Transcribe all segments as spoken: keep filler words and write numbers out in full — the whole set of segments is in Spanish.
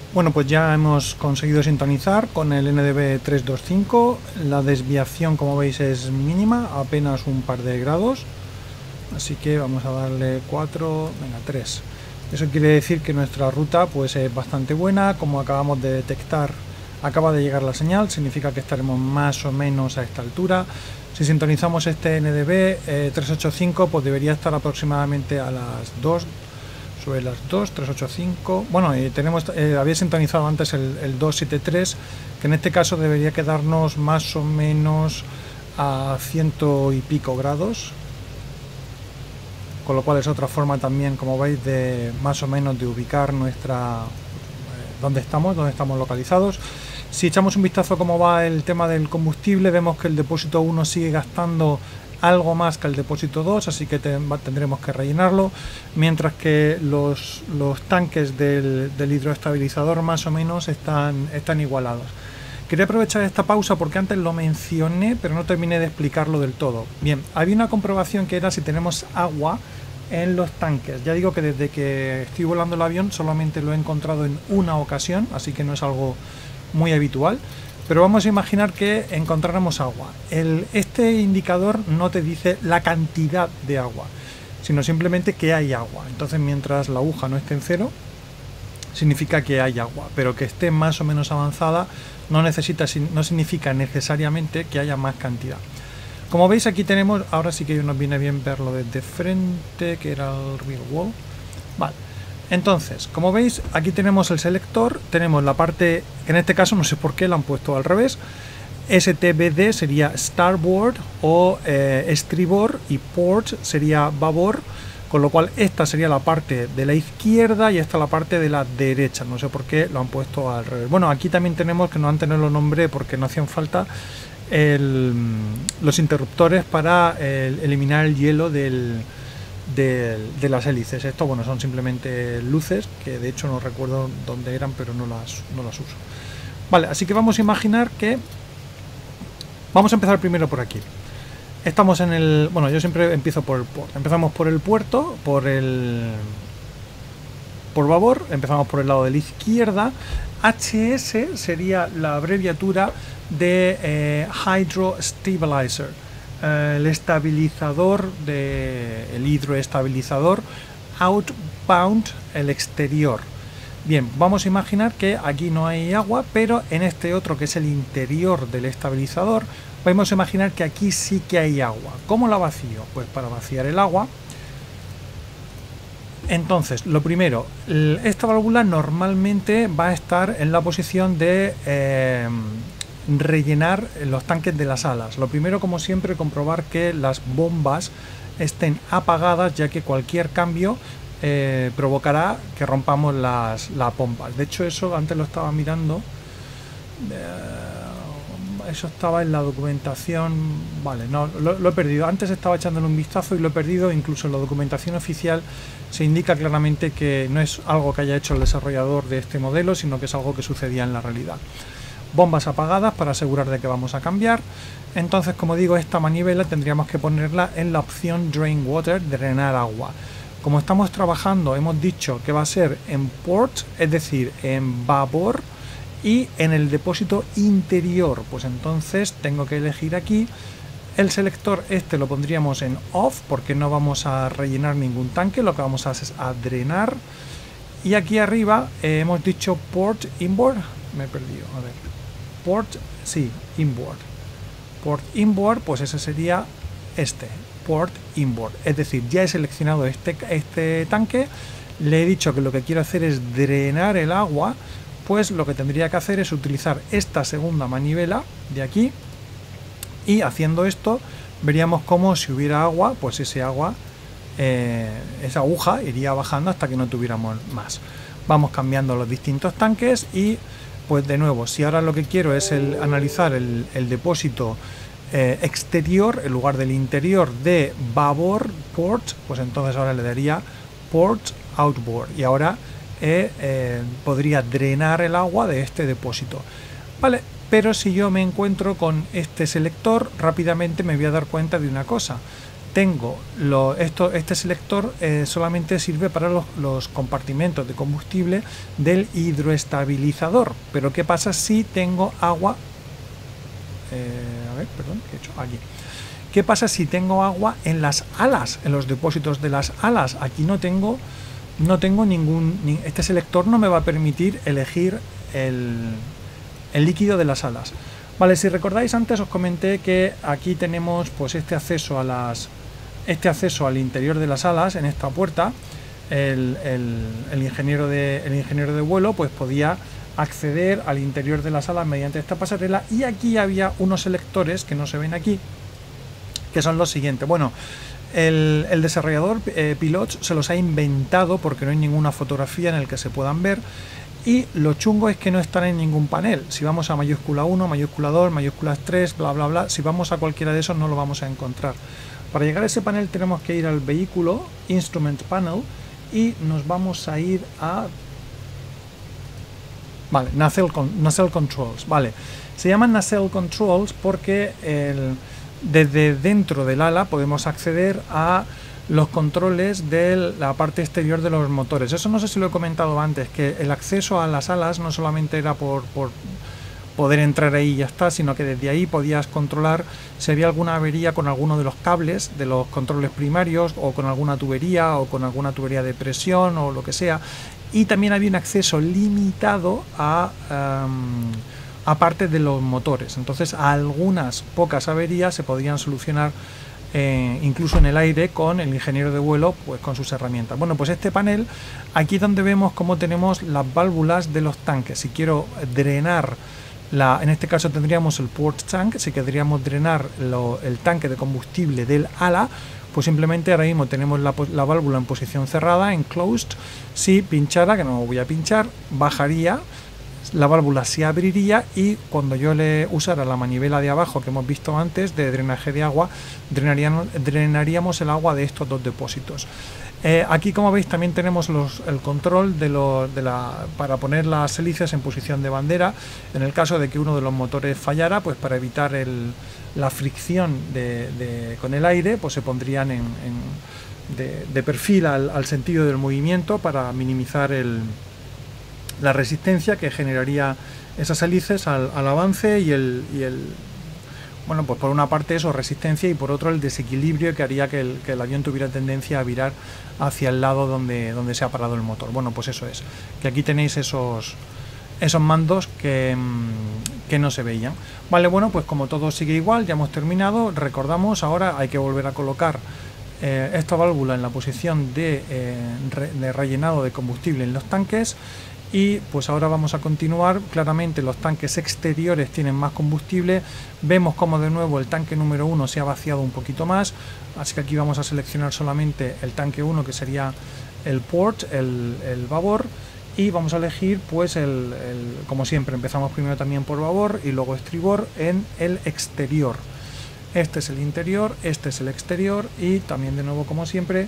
Bueno, pues ya hemos conseguido sintonizar con el N D B trescientos veinticinco. La desviación, como veis, es mínima, apenas un par de grados. Así que vamos a darle cuatro, venga, tres. Eso quiere decir que nuestra ruta pues es bastante buena. Como acabamos de detectar, acaba de llegar la señal, significa que estaremos más o menos a esta altura. Si sintonizamos este N D B eh, trescientos ochenta y cinco, pues debería estar aproximadamente a las dos, sobre las dos, trescientos ochenta y cinco. Bueno, eh, tenemos, eh, había sintonizado antes el, el doscientos setenta y tres, que en este caso debería quedarnos más o menos a ciento y pico grados, con lo cual es otra forma también, como veis, de más o menos de ubicar nuestra eh, dónde estamos, dónde estamos localizados. Si echamos un vistazo a cómo va el tema del combustible, vemos que el depósito uno sigue gastando algo más que el depósito dos, así que te, tendremos que rellenarlo, mientras que los, los tanques del, del hidroestabilizador más o menos están, están igualados. Quería aprovechar esta pausa porque antes lo mencioné, pero no terminé de explicarlo del todo. Bien, había una comprobación que era si tenemos agua en los tanques. Ya digo que desde que estoy volando el avión solamente lo he encontrado en una ocasión, así que no es algo muy habitual. Pero vamos a imaginar que encontráramos agua. El, este indicador no te dice la cantidad de agua, sino simplemente que hay agua. Entonces, mientras la aguja no esté en cero, significa que hay agua, pero que esté más o menos avanzada no necesita, no significa necesariamente que haya más cantidad. Como veis, aquí tenemos, ahora sí que nos viene bien verlo desde frente, que era el real wall. Vale. Entonces, como veis, aquí tenemos el selector, tenemos la parte, que en este caso no sé por qué la han puesto al revés. S T B D sería starboard o eh, estribor, y port sería babor, con lo cual esta sería la parte de la izquierda y esta la parte de la derecha. No sé por qué lo han puesto al revés. Bueno, aquí también tenemos, que no antes no lo nombré porque no hacían falta, el, los interruptores para el, eliminar el hielo del... De, de las hélices. Esto, bueno, son simplemente luces que de hecho no recuerdo dónde eran, pero no las, no las uso. Vale, así que vamos a imaginar que vamos a empezar primero por aquí. Estamos en el, bueno, yo siempre empiezo por el puerto. Empezamos por el puerto, por el por babor, empezamos por el lado de la izquierda. H S sería la abreviatura de eh, Hydro Stabilizer. El estabilizador de el hidroestabilizador outbound, el exterior. Bien, vamos a imaginar que aquí no hay agua, pero en este otro, que es el interior del estabilizador, vamos a imaginar que aquí sí que hay agua. ¿Cómo la vacío? Pues para vaciar el agua, entonces, lo primero, esta válvula normalmente va a estar en la posición de eh, rellenar los tanques de las alas. Lo primero, como siempre, comprobar que las bombas estén apagadas, ya que cualquier cambio eh, provocará que rompamos las, las bombas. De hecho, eso antes lo estaba mirando, eh, eso estaba en la documentación. Vale, no, lo, lo he perdido. Antes estaba echándole un vistazo y lo he perdido. Incluso en la documentación oficial se indica claramente que no es algo que haya hecho el desarrollador de este modelo, sino que es algo que sucedía en la realidad. Bombas apagadas para asegurar de que vamos a cambiar. Entonces, como digo, esta manivela tendríamos que ponerla en la opción Drain Water, drenar agua. Como estamos trabajando, hemos dicho que va a ser en port, es decir, en babor, y en el depósito interior. Pues entonces tengo que elegir aquí. El selector este lo pondríamos en off, porque no vamos a rellenar ningún tanque, lo que vamos a hacer es a drenar. Y aquí arriba eh, hemos dicho port inboard, me he perdido, a ver. Port, sí, inboard. Port inboard, pues ese sería este, port inboard. Es decir, ya he seleccionado este, este tanque, le he dicho que lo que quiero hacer es drenar el agua, pues lo que tendría que hacer es utilizar esta segunda manivela de aquí, y haciendo esto veríamos como si hubiera agua, pues ese agua, eh, esa aguja iría bajando hasta que no tuviéramos más. Vamos cambiando los distintos tanques y pues de nuevo, si ahora lo que quiero es el, analizar el, el depósito eh, exterior en lugar del interior de babor port, pues entonces ahora le daría port outboard y ahora eh, eh, podría drenar el agua de este depósito. Vale, pero si yo me encuentro con este selector, rápidamente me voy a dar cuenta de una cosa. tengo lo, esto, este selector eh, solamente sirve para los, los compartimentos de combustible del hidroestabilizador. Pero ¿qué pasa si tengo agua? Eh, a ver, perdón, ¿qué he hecho? Aquí. ¿Qué pasa si tengo agua en las alas, en los depósitos de las alas? Aquí no tengo, no tengo ningún... Ni, este selector no me va a permitir elegir el, el líquido de las alas. Vale, si recordáis antes os comenté que aquí tenemos pues este acceso a las... este acceso al interior de las alas en esta puerta. El, el, el, ingeniero de, el ingeniero de vuelo pues podía acceder al interior de las alas mediante esta pasarela, y aquí había unos selectores que no se ven aquí, que son los siguientes. Bueno, el, el desarrollador eh, Pilots se los ha inventado porque no hay ninguna fotografía en el que se puedan ver, y lo chungo es que no están en ningún panel. Si vamos a mayúscula uno, mayúscula dos, mayúscula tres, bla bla bla, si vamos a cualquiera de esos no lo vamos a encontrar. Para llegar a ese panel tenemos que ir al vehículo, Instrument Panel, y nos vamos a ir a... Vale, Nacelle, Nacelle Controls, vale. Se llaman Nacelle Controls porque el, desde dentro del ala podemos acceder a los controles de la parte exterior de los motores. Eso no sé si lo he comentado antes, que el acceso a las alas no solamente era por, por poder entrar ahí y ya está, sino que desde ahí podías controlar si había alguna avería con alguno de los cables de los controles primarios, o con alguna tubería, o con alguna tubería de presión, o lo que sea. Y también había un acceso limitado a, um, a partes de los motores. Entonces algunas pocas averías se podían solucionar eh, incluso en el aire con el ingeniero de vuelo, pues con sus herramientas. Bueno, pues este panel, aquí es donde vemos cómo tenemos las válvulas de los tanques. Si quiero drenar, la, en este caso tendríamos el port tank, si querríamos drenar lo, el tanque de combustible del ala, pues simplemente ahora mismo tenemos la, la válvula en posición cerrada, en closed. Si pinchara, que no voy a pinchar, bajaría, la válvula se abriría, y cuando yo le usara la manivela de abajo que hemos visto antes de drenaje de agua, drenaríamos, drenaríamos el agua de estos dos depósitos. Eh, aquí, como veis, también tenemos los, el control de lo, de la, para poner las hélices en posición de bandera en el caso de que uno de los motores fallara, pues para evitar el, la fricción de, de, con el aire, pues se pondrían en, en, de, de perfil al, al sentido del movimiento para minimizar el, la resistencia que generaría esas hélices al, al avance y el, y el bueno, pues por una parte eso, resistencia, y por otro el desequilibrio que haría que el, que el avión tuviera tendencia a virar hacia el lado donde, donde se ha parado el motor. Bueno, pues eso es, que aquí tenéis esos, esos mandos que, que no se veían. Vale, bueno, pues como todo sigue igual, ya hemos terminado. Recordamos, ahora hay que volver a colocar eh, esta válvula en la posición de, eh, re, de rellenado de combustible en los tanques. Y pues ahora vamos a continuar. Claramente los tanques exteriores tienen más combustible. Vemos como de nuevo el tanque número uno se ha vaciado un poquito más, así que aquí vamos a seleccionar solamente el tanque uno, que sería el port, el, el babor, y vamos a elegir pues el, el, como siempre empezamos primero también por babor y luego estribor en el exterior. Este es el interior, este es el exterior, y también de nuevo como siempre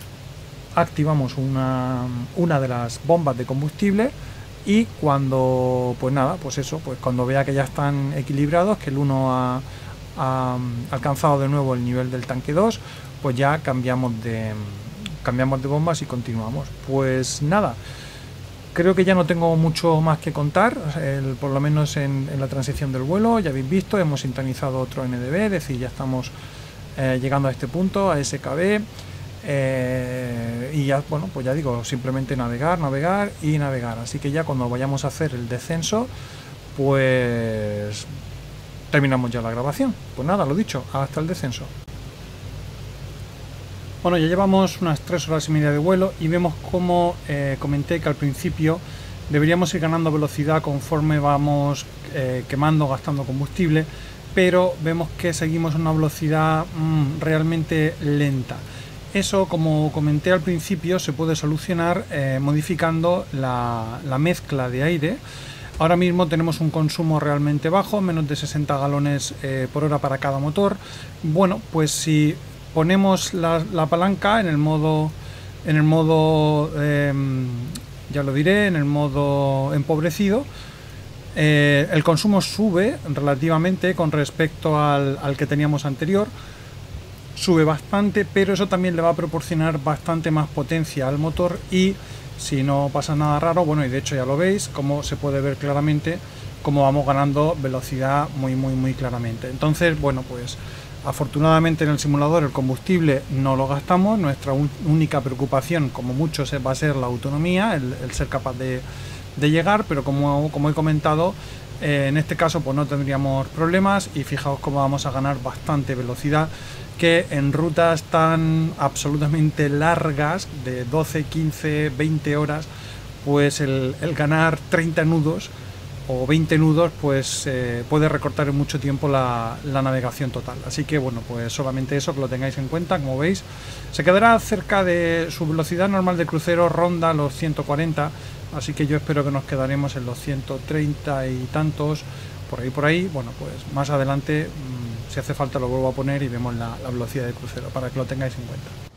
activamos una, una de las bombas de combustible, y cuando pues nada, pues eso, pues cuando vea que ya están equilibrados, que el uno ha, ha alcanzado de nuevo el nivel del tanque dos, pues ya cambiamos de cambiamos de bombas y continuamos. Pues nada, creo que ya no tengo mucho más que contar, el, por lo menos en, en la transición del vuelo. Ya habéis visto, hemos sintonizado otro N D B, es decir, ya estamos eh, llegando a este punto, a S K B. Eh, y ya, bueno, pues ya digo, simplemente navegar, navegar y navegar. Así que ya cuando vayamos a hacer el descenso, pues terminamos ya la grabación. Pues nada, lo dicho, hasta el descenso. Bueno, ya llevamos unas tres horas y media de vuelo, y vemos como eh, comenté que al principio deberíamos ir ganando velocidad conforme vamos eh, quemando, gastando combustible, pero vemos que seguimos a una velocidad mmm, realmente lenta. Eso, como comenté al principio, se puede solucionar eh, modificando la, la mezcla de aire. Ahora mismo tenemos un consumo realmente bajo, menos de sesenta galones eh, por hora para cada motor. Bueno, pues si ponemos la, la palanca en el modo, en el modo eh, ya lo diré, en el modo empobrecido, eh, el consumo sube relativamente con respecto al, al que teníamos anterior. sube bastante, pero eso también le va a proporcionar bastante más potencia al motor y si no pasa nada raro, bueno, y de hecho ya lo veis, como se puede ver claramente, como vamos ganando velocidad muy muy muy claramente. Entonces, bueno, pues afortunadamente en el simulador el combustible no lo gastamos, nuestra única preocupación como mucho va a ser la autonomía, el, el ser capaz de, de llegar, pero como, como he comentado, eh, en este caso pues no tendríamos problemas y fijaos cómo vamos a ganar bastante velocidad, que en rutas tan absolutamente largas de doce, quince, veinte horas, pues el, el ganar treinta nudos o veinte nudos pues eh, puede recortar en mucho tiempo la, la navegación total. Así que bueno, pues solamente eso, que lo tengáis en cuenta. Como veis, se quedará cerca de su velocidad normal de crucero, ronda los ciento cuarenta, así que yo espero que nos quedaremos en los ciento treinta y tantos, por ahí por ahí. Bueno, pues más adelante, mmm, si hace falta lo vuelvo a poner y vemos la, la velocidad de crucero para que lo tengáis en cuenta.